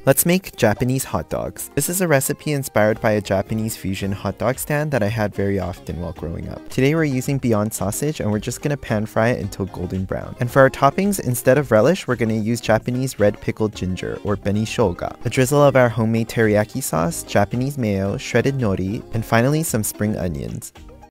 Let's make Japanese hot dogs. This is a recipe inspired by a Japanese fusion hot dog stand that I had very often while growing up. Today we're using Beyond sausage and we're just gonna pan fry it until golden brown. And for our toppings, instead of relish, we're gonna use Japanese red pickled ginger or beni shoga, a drizzle of our homemade teriyaki sauce, Japanese mayo, shredded nori, and finally some spring onions.